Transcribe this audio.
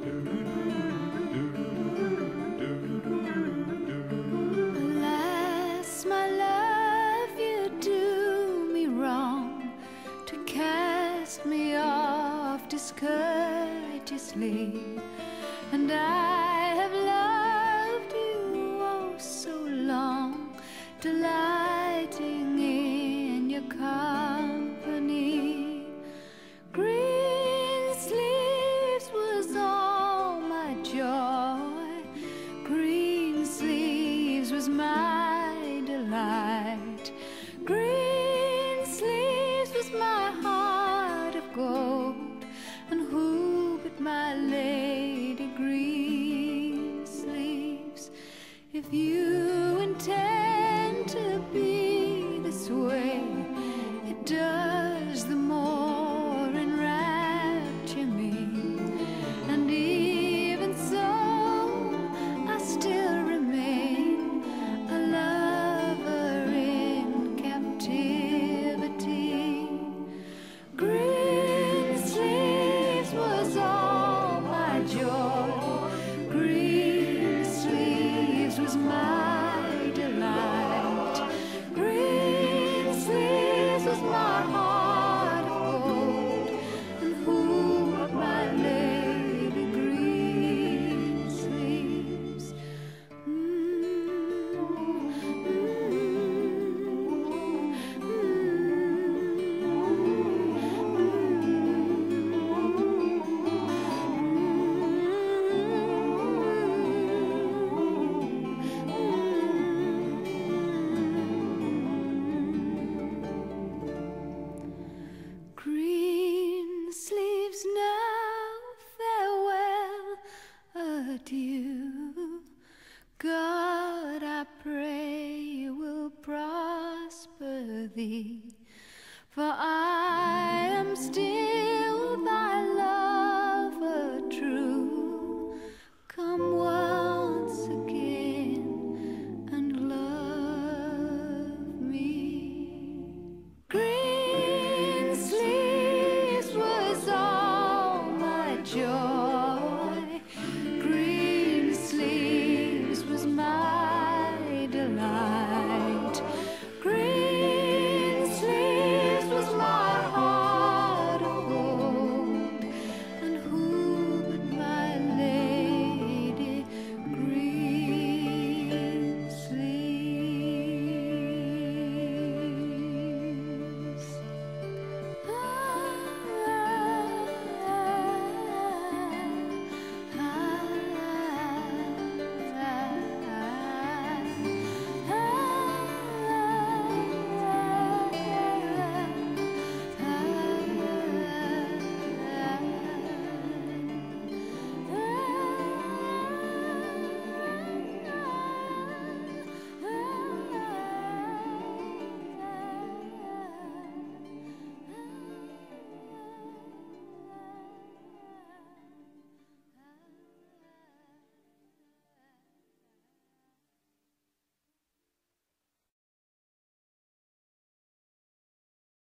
Alas, my love, you do me wrong to cast me off discourteously, and I have loved you oh so long, delighting in your company. Green sleeves was all my joy, green sleeves was my delight, green sleeves was my heart of gold, and who but my lady Green Sleeves? If you intend to be this way, it does the more enrapture me, and even so I still remain a lover in captivity. Green sleeves was all my joy, green sleeves was my delight, green sleeves was my heart of gold, and who but my lady Green Sleeves? Green sleeves, now farewell, adieu. God, I pray, will prosper thee, for I am still thy lover true. Come once again and love me. Green